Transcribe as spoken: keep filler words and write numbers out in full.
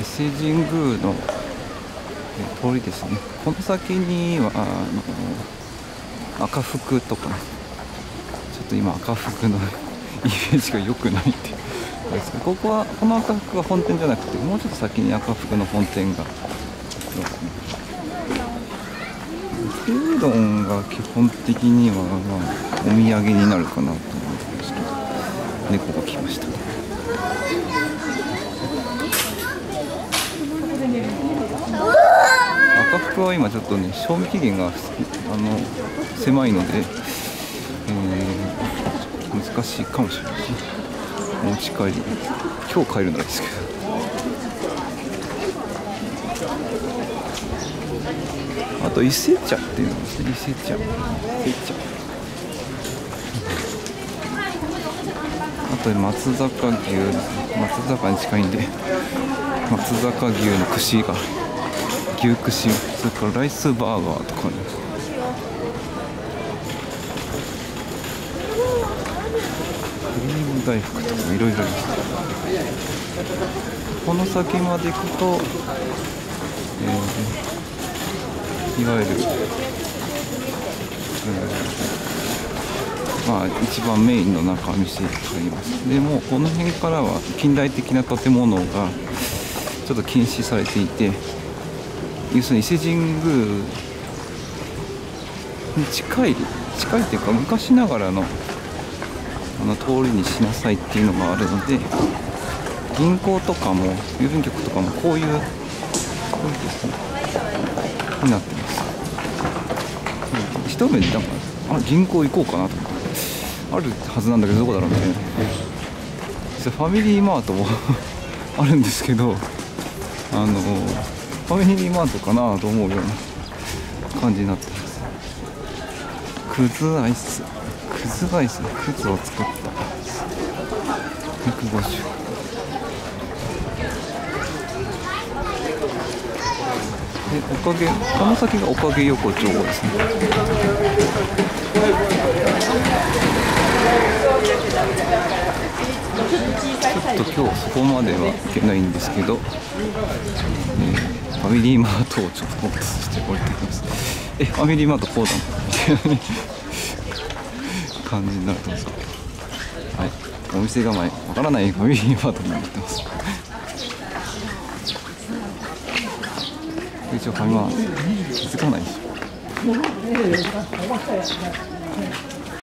伊勢神宮の通りですね。この先にはあの赤福とか、ちょっと今赤福のイメージが良くないっていうですけど、ここはこの赤福が本店じゃなくて、もうちょっと先に赤福の本店が。伊勢うどんが基本的には、まあ、お土産になるかなと思うんですけど、猫が来ました。赤福は今ちょっとね、賞味期限があの狭いので、えー、難しいかもしれないですね。持ち帰り、今日帰るのですけど。あと伊勢茶っていうのですね。伊勢茶、伊勢茶。あと松坂牛ですね。松坂に近いんで、松坂牛の串が、牛串、それからライスバーガーとかね。クリーム大福とかいろいろです。この先まで行くと、えーいわゆる、うん、まあ一番メインの中店があります。でもこの辺からは近代的な建物がちょっと禁止されていて、要するに伊勢神宮に近い近いっていうか昔ながらのあの通りにしなさいっていうのがあるので、銀行とかも郵便局とかもこういうこういうですねになってます。一目でなんかあ銀行行こうかなと思って、あるはずなんだけどどこだろうみたいな。実はファミリーマートもあるんですけど、あのファミリーマートかなと思うような感じになってます。くずアイス、くずアイスのくずを作ったひゃくごじゅう。でおかげ、この先がおかげ横丁ですね。ちょっと今日そこまでは行けないんですけど、えー、ファミリーマートをちょっとフォーカスして降りてきます。え、ファミリーマートこうだもんみたいな感じになると思うんですけど、はい、お店構えわからないファミリーマートになってます。一応ファミマ気づかないでしょ。